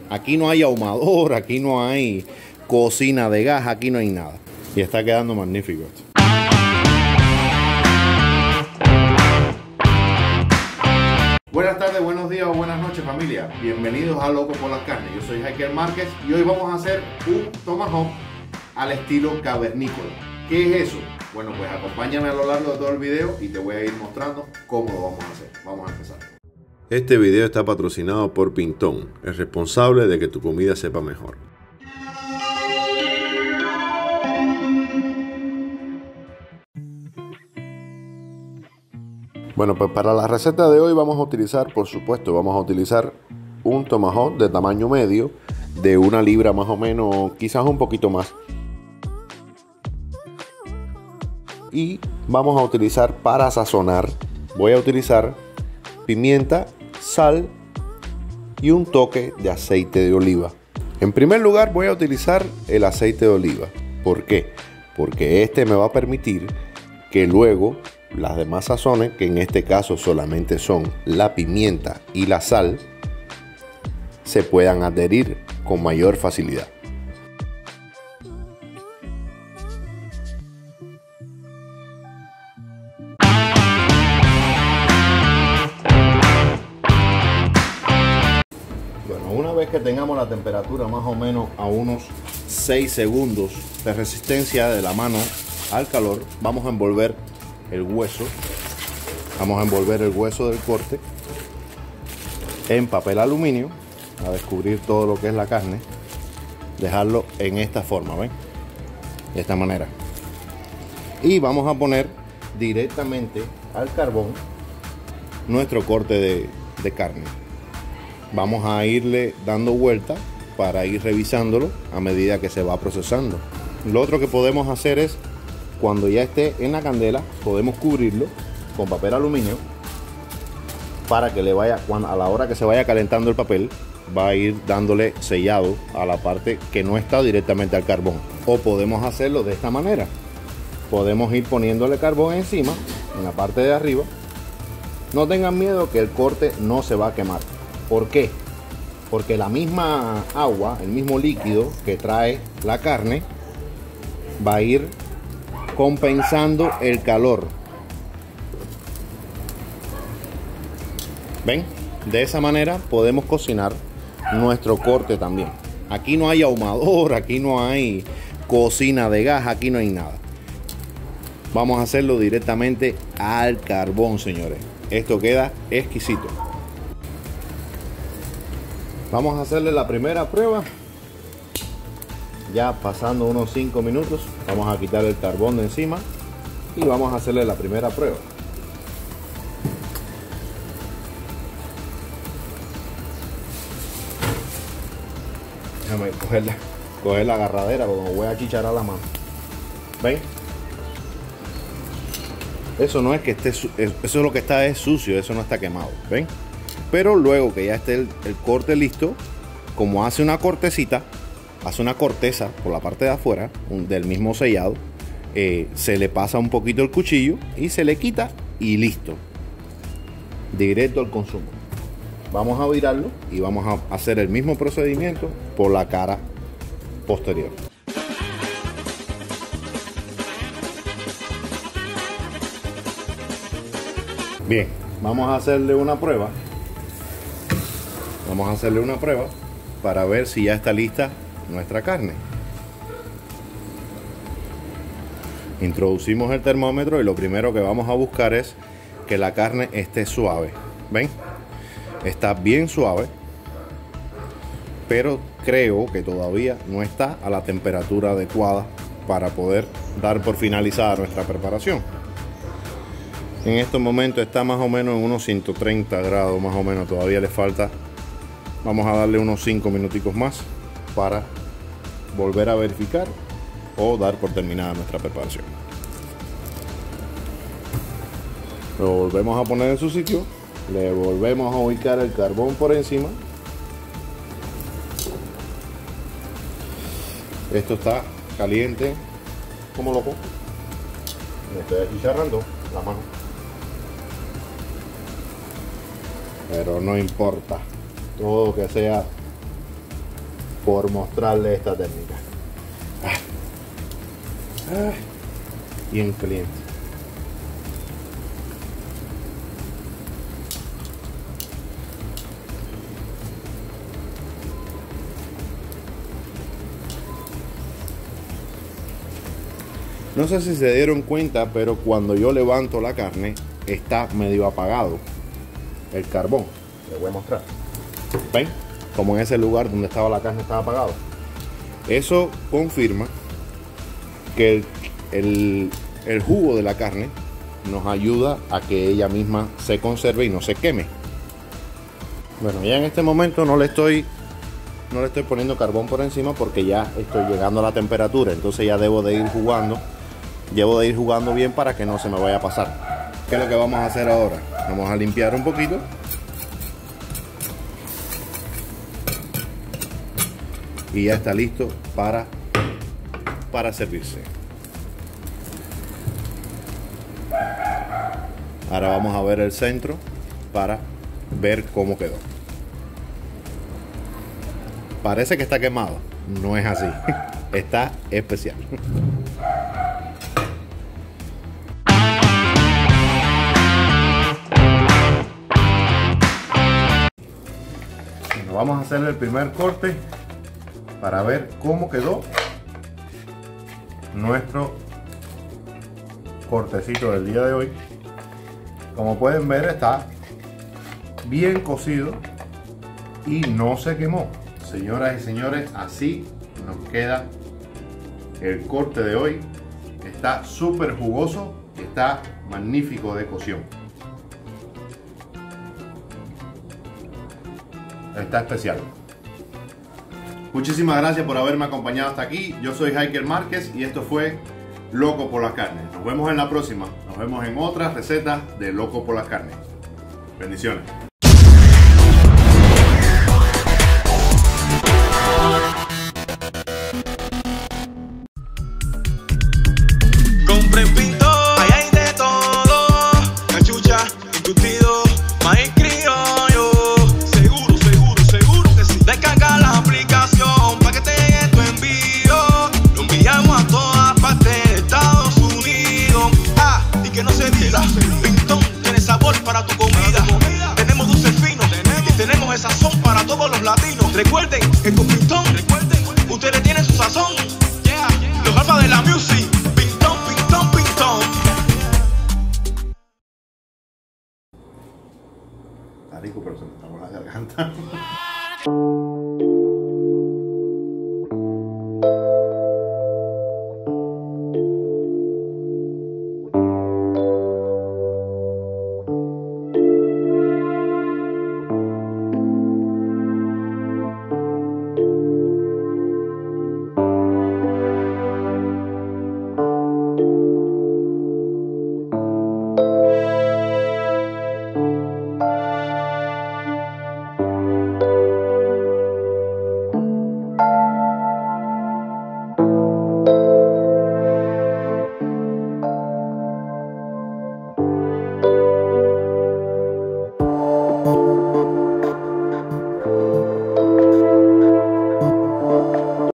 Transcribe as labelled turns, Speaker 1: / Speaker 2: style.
Speaker 1: Aquí no hay ahumador, aquí no hay cocina de gas, aquí no hay nada. Y está quedando magnífico esto. Buenas tardes, buenos días o buenas noches, familia. Bienvenidos a Loco por las Carnes. Yo soy Jaquiel Márquez y hoy vamos a hacer un tomahawk al estilo cavernícola. ¿Qué es eso? Bueno, pues acompáñame a lo largo de todo el video y te voy a ir mostrando cómo lo vamos a hacer. Vamos a empezar. Este video está patrocinado por Pintón, el responsable de que tu comida sepa mejor. Bueno, pues para la receta de hoy vamos a utilizar, por supuesto, un tomahawk de tamaño medio, de 1 libra más o menos, quizás un poquito más. Y vamos a utilizar para sazonar, voy a utilizar pimienta, sal y un toque de aceite de oliva. En primer lugar voy a utilizar el aceite de oliva. ¿Por qué? Porque este me va a permitir que luego las demás sazones, que en este caso solamente son la pimienta y la sal, se puedan adherir con mayor facilidad. Una vez que tengamos la temperatura más o menos a unos 6 segundos de resistencia de la mano al calor, vamos a envolver el hueso. Vamos a envolver el hueso del corte en papel aluminio a descubrir todo lo que es la carne. Dejarlo en esta forma, ¿ven? De esta manera. Y vamos a poner directamente al carbón nuestro corte de carne. Vamos a irle dando vuelta para ir revisándolo a medida que se va procesando. Lo otro que podemos hacer es, cuando ya esté en la candela, podemos cubrirlo con papel aluminio para que le vaya, a la hora que se vaya calentando el papel, va a ir dándole sellado a la parte que no está directamente al carbón. O podemos hacerlo de esta manera. Podemos ir poniéndole carbón encima, en la parte de arriba. No tengan miedo que el corte no se va a quemar. ¿Por qué? Porque la misma agua, el mismo líquido que trae la carne, va a ir compensando el calor. ¿Ven? De esa manera podemos cocinar nuestro corte también. Aquí no hay ahumador, aquí no hay cocina de gas, aquí no hay nada. Vamos a hacerlo directamente al carbón, señores. Esto queda exquisito. Vamos a hacerle la primera prueba. Ya pasando unos 5 minutos, vamos a quitar el carbón de encima y vamos a hacerle la primera prueba. Déjame coger la agarradera porque me voy a chicharar la mano. ¿Ven? Eso no es que esté, eso es lo que está es sucio, eso no está quemado. ¿Ven? Pero luego que ya esté el corte listo, como hace una cortecita, hace una corteza por la parte de afuera del mismo sellado, se le pasa un poquito el cuchillo y se le quita y listo. Directo al consumo. Vamos a virarlo y vamos a hacer el mismo procedimiento por la cara posterior. Bien, vamos a hacerle una prueba. Vamos a hacerle una prueba para ver si ya está lista nuestra carne. Introducimos el termómetro y lo primero que vamos a buscar es que la carne esté suave. ¿Ven? Está bien suave, pero creo que todavía no está a la temperatura adecuada para poder dar por finalizada nuestra preparación. En estos momentos está más o menos en unos 130 grados, más o menos. Todavía le falta. Vamos a darle unos 5 minuticos más para volver a verificar o dar por terminada nuestra preparación. Lo volvemos a poner en su sitio, le volvemos a ubicar el carbón por encima. Esto está caliente como loco. Me estoy achicharrando la mano, pero no importa. Todo que sea por mostrarle esta técnica. Bien caliente. No sé si se dieron cuenta, pero cuando yo levanto la carne está medio apagado el carbón. Les voy a mostrar. ¿Ven? Como en ese lugar donde estaba la carne estaba apagado. Eso confirma que el jugo de la carne nos ayuda a que ella misma se conserve y no se queme. Bueno, ya en este momento no le estoy poniendo carbón por encima porque ya estoy llegando a la temperatura. Entonces ya debo de ir jugando. Debo de ir jugando bien para que no se me vaya a pasar. ¿Qué es lo que vamos a hacer ahora? Vamos a limpiar un poquito. Y ya está listo para servirse. Ahora vamos a ver el centro para ver cómo quedó. Parece que está quemado. No es así. Está especial. Bueno, vamos a hacer el primer corte para ver cómo quedó nuestro cortecito del día de hoy. Como pueden ver, está bien cocido y no se quemó. Señoras y señores, así nos queda el corte de hoy. Está súper jugoso, está magnífico de cocción. Está especial. Muchísimas gracias por haberme acompañado hasta aquí. Yo soy Hiker Márquez y esto fue Loco por las Carnes. Nos vemos en la próxima. Nos vemos en otras recetas de Loco por las Carnes. Bendiciones.
Speaker 2: Compren Pinto, ahí hay de todo. Cachucha, embutido, maíz criollo. Seguro, seguro, seguro que sí. Descarga la aplicación para que te llegue tu envío. Lo enviamos a todas partes de Estados Unidos. Y que no se diga, Pintón tiene sabor para tu comida. Tenemos dulces finos y tenemos el sazón para todos los latinos. Recuerden que con Pintón ustedes tienen su sazón. Los alfa de la music.
Speaker 1: Está rico, pero se me está por la garganta.